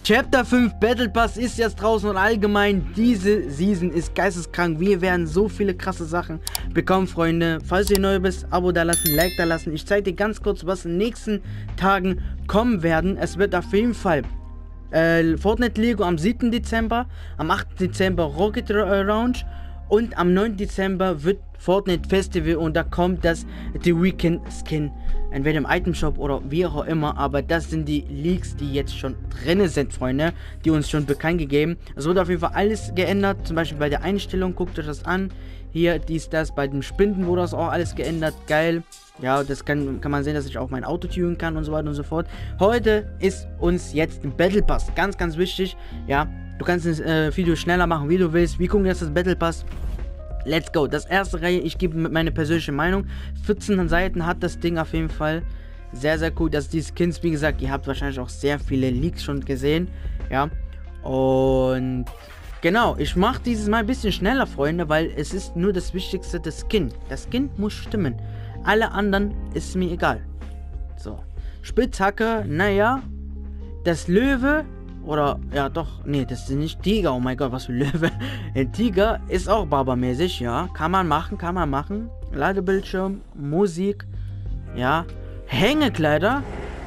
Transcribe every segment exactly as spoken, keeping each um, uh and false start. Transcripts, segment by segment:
Chapter fünf Battle Pass ist jetzt draußen und allgemein diese Season ist geisteskrank. Wir werden so viele krasse Sachen bekommen, Freunde. Falls ihr neu bist, Abo da lassen, Like da lassen. Ich zeige dir ganz kurz, was in den nächsten Tagen kommen werden. Es wird auf jeden Fall äh, Fortnite Lego am siebten Dezember, am achten Dezember Rocket Lounge und am neunten Dezember wird Fortnite Festival und da kommt das The Weekend Skin. Entweder im Item Shop oder wie auch immer, aber das sind die Leaks, die jetzt schon drin sind, Freunde, die uns schon bekannt gegeben. Es wurde auf jeden Fall alles geändert, zum Beispiel bei der Einstellung, guckt euch das an. Hier, dies, das, bei dem Spinden wurde das auch alles geändert, geil. Ja, das kann, kann man sehen, dass ich auch mein Auto tunen kann und so weiter und so fort. Heute ist uns jetzt ein Battle Pass, ganz, ganz wichtig, ja. Du kannst das äh, Video schneller machen, wie du willst. Wir gucken jetzt das Battle Pass. Let's go. Das erste Reihe, ich gebe meine persönliche Meinung. vierzehn Seiten hat das Ding auf jeden Fall. Sehr, sehr cool. Dass die Skins, wie gesagt, ihr habt wahrscheinlich auch sehr viele Leaks schon gesehen. Ja. Und genau, ich mache dieses Mal ein bisschen schneller, Freunde, weil es ist nur das Wichtigste, das Skin. Das Skin muss stimmen. Alle anderen ist mir egal. So. Spitzhacke, naja. Das Löwe. Oder, ja doch, nee, das ist nicht Tiger, oh mein Gott, was für Löwe. Ein Tiger ist auch barbermäßig, ja. Kann man machen, kann man machen. Ladebildschirm, Musik, ja. Hängekleider.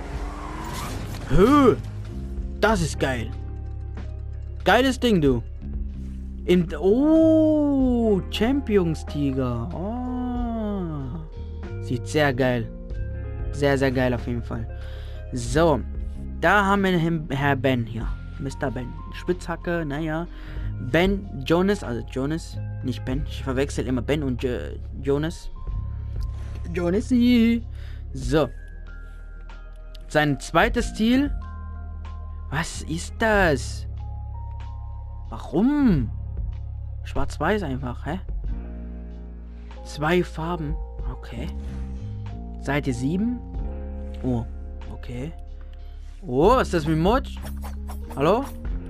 Höh, das ist geil. Geiles Ding, du. In, oh, Champions-Tiger. Oh. Sieht sehr geil. Sehr, sehr geil auf jeden Fall. So. Da haben wir Herr Ben hier. Mister Ben. Spitzhacke, naja. Ben Jonas, also Jonas, nicht Ben. Ich verwechsel immer Ben und jo Jonas. Jonas. So. Sein zweites Stil. Was ist das? Warum? Schwarz-Weiß einfach, hä? Zwei Farben. Okay. Seite sieben. Oh, okay. Oh, was ist das mit Mod? Hallo?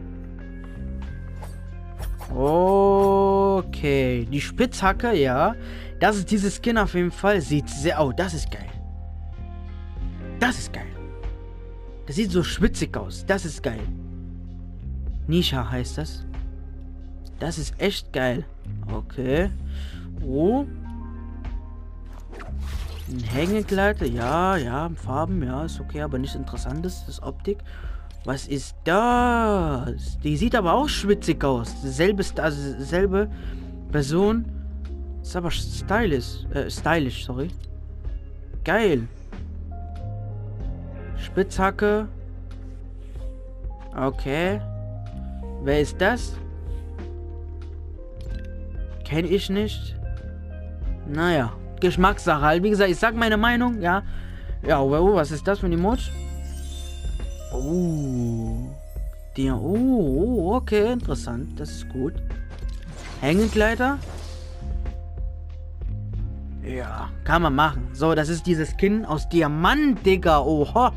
Okay. Die Spitzhacke, ja. Das ist dieses Skin auf jeden Fall. Sieht sehr... Oh, das ist geil. Das ist geil. Das sieht so schwitzig aus. Das ist geil. Nisha heißt das. Das ist echt geil. Okay. Oh. Ein Hängekleider, ja, ja, Farben, ja, ist okay, aber nichts Interessantes, das ist Optik. Was ist das? Die sieht aber auch schwitzig aus. Selbe, also selbe Person. Ist aber stylisch, äh, stylisch, sorry. Geil. Spitzhacke. Okay. Wer ist das? Kenne ich nicht. Naja. Geschmackssache halt. Wie gesagt, ich sag meine Meinung, ja. Ja, oh, was ist das für ein Emoji? Oh. Die, oh, oh, okay, interessant. Das ist gut. Hängekleider? Ja, kann man machen. So, das ist dieses Skin aus Diamant, Digga. Oha.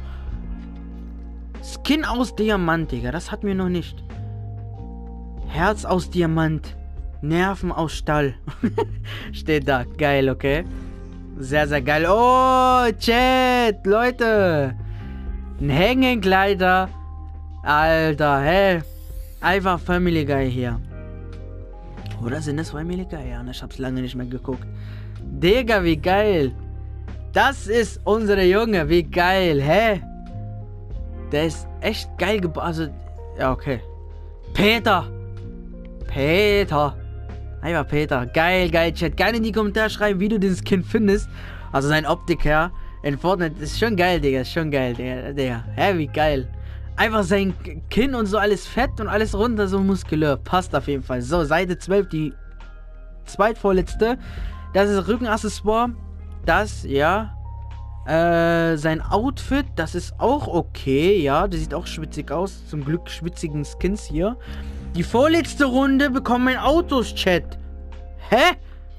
Skin aus Diamant, Digga. Das hatten wir noch nicht. Herz aus Diamant. Nerven aus Stahl. Steht da. Geil, okay. Sehr, sehr geil. Oh, Chat, Leute. Ein Hängekleider. Alter, hä? Einfach Family Guy hier. Oder sind das Family Guy? Ja, ich hab's lange nicht mehr geguckt. Digga, wie geil. Das ist unsere Junge. Wie geil, hä? Der ist echt geil gebaut. Also, ja, okay. Peter. Peter. Einfach Peter. Geil, geil, Chat. Gerne in die Kommentare schreiben, wie du den Skin findest. Also sein Optik her. In Fortnite ist schon geil, Digga. Ist schon geil, Digga. Digga. Hä, wie geil. Einfach sein Kinn und so alles fett und alles runter, so muskulär. Passt auf jeden Fall. So, Seite zwölf, die zweitvorletzte. Das ist Rückenaccessoire. Das, ja. Äh, sein Outfit, das ist auch okay, ja. Das sieht auch schwitzig aus. Zum Glück schwitzigen Skins hier. Die vorletzte Runde bekommen wir Autos, Chat. Hä?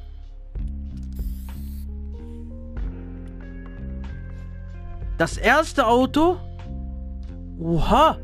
Das erste Auto? Oha.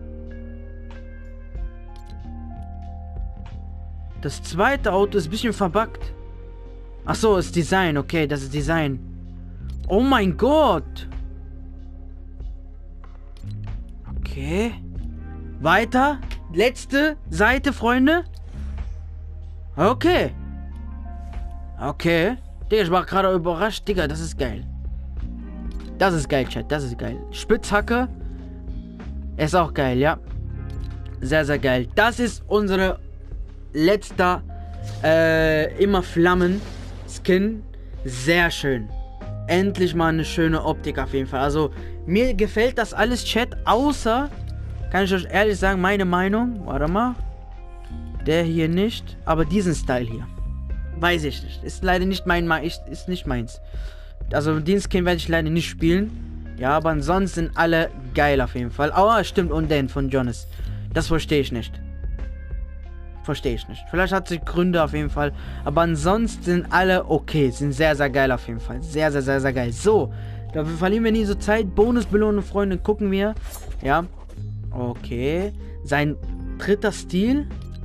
Das zweite Auto ist ein bisschen verbuggt. Ach so, ist Design. Okay, das ist Design. Oh mein Gott. Okay. Weiter. Letzte Seite, Freunde. Okay. Okay. Digga, ich war gerade überrascht. Digga, das ist geil. Das ist geil, Chat. Das ist geil. Spitzhacke. Ist auch geil, ja. Sehr, sehr geil. Das ist unsere letzter äh, immer Flammen-Skin. Sehr schön. Endlich mal eine schöne Optik auf jeden Fall. Also, mir gefällt das alles, Chat. Außer, kann ich euch ehrlich sagen, meine Meinung. Warte mal. Der hier nicht. Aber diesen Style hier. Weiß ich nicht. Ist leider nicht mein, ist nicht meins. Also den Skin werde ich leider nicht spielen. Ja, aber ansonsten sind alle geil auf jeden Fall. Oh, stimmt, und den von Jonas. Das verstehe ich nicht. Verstehe ich nicht. Vielleicht hat sie Gründe auf jeden Fall. Aber ansonsten sind alle okay. Sind sehr, sehr geil auf jeden Fall. Sehr, sehr, sehr, sehr geil. So, da verlieren wir nie so Zeit. Bonusbelohnung, Freunde, gucken wir. Ja. Okay. Sein dritter Stil.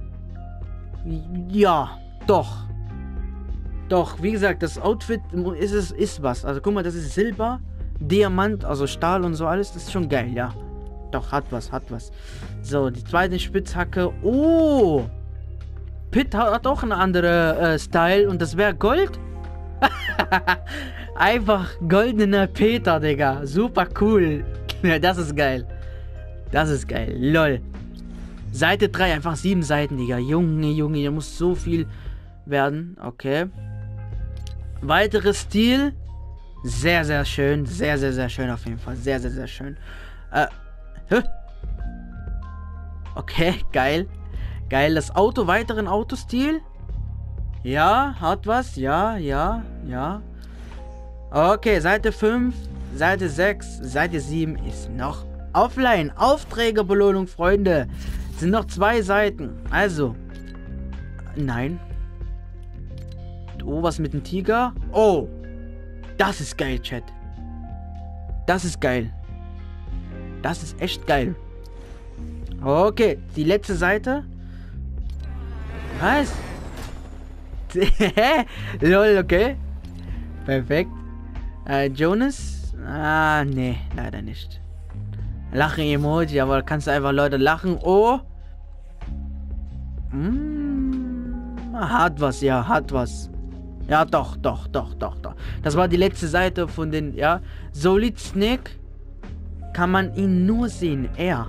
Ja, doch. Doch, wie gesagt, das Outfit ist es ist was. Also guck mal, das ist Silber, Diamant, also Stahl und so alles. Das ist schon geil, ja. Doch, hat was, hat was. So, die zweite Spitzhacke. Oh! Pit hat auch eine andere äh, Style und das wäre Gold. Einfach goldener Peter, Digga. Super cool. Ja, das ist geil. Das ist geil. Lol. Seite drei, einfach sieben Seiten, Digga. Junge, Junge, hier muss so viel werden. Okay. Weiteres Stil. Sehr, sehr schön. Sehr, sehr, sehr schön auf jeden Fall. Sehr, sehr, sehr schön. Äh. Hä? Okay, geil. Geil. Das Auto, weiteren Autostil. Ja, hat was. Ja, ja, ja. Okay, Seite fünf, Seite sechs, Seite sieben ist noch offline. Aufträgerbelohnung, Freunde. Sind noch zwei Seiten. Also. Nein. Oh, was mit dem Tiger? Oh. Das ist geil, Chat. Das ist geil. Das ist echt geil. Okay, die letzte Seite. Was? Lol, okay. Perfekt. Äh, Jonas? Ah, nee, leider nicht. Lachen-Emoji, aber kannst du einfach Leute lachen. Oh. Mm, hat was, ja, hat was. Ja, doch, doch, doch, doch, doch. Das war die letzte Seite von den, ja. Solid Snake. Kann man ihn nur sehen, er.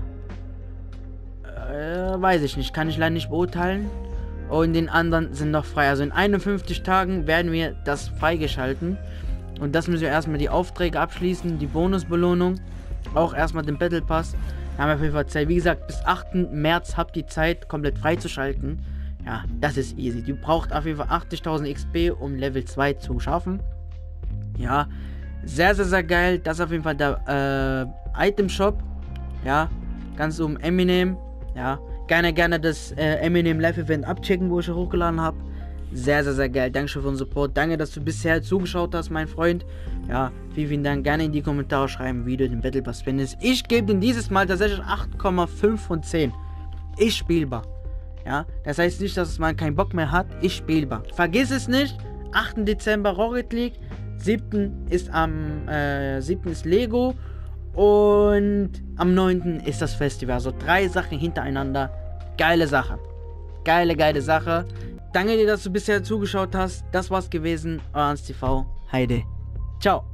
Äh, weiß ich nicht, kann ich leider nicht beurteilen. Und den anderen sind noch frei. Also in einundfünfzig Tagen werden wir das freigeschalten. Und das müssen wir erstmal die Aufträge abschließen, die Bonusbelohnung. Auch erstmal den Battle Pass. Da haben wir auf jeden Fall Zeit. Wie gesagt, bis achten März habt ihr Zeit, komplett freizuschalten. Ja, das ist easy. Du brauchst auf jeden Fall achtzigtausend X P, um Level zwei zu schaffen. Ja, sehr, sehr, sehr geil. Das ist auf jeden Fall der äh, Item Shop. Ja, ganz oben Eminem. Ja, gerne, gerne das äh, Eminem Live Event abchecken, wo ich hochgeladen habe. Sehr, sehr, sehr geil. Dankeschön für den Support. Danke, dass du bisher zugeschaut hast, mein Freund. Ja, vielen, vielen Dank. Gerne in die Kommentare schreiben, wie du den Battle Pass findest. Ich gebe dir dieses Mal tatsächlich acht Komma fünf von zehn. Ist spielbar. Ja, das heißt nicht, dass man keinen Bock mehr hat. Ist spielbar. Vergiss es nicht. achten Dezember Rocket League. siebten ist am äh, siebten ist Lego. Und am neunten ist das Festival. Also drei Sachen hintereinander. Geile Sache. Geile, geile Sache. Danke dir, dass du bisher zugeschaut hast. Das war's gewesen. Euer Hans T V. Heide. Ciao.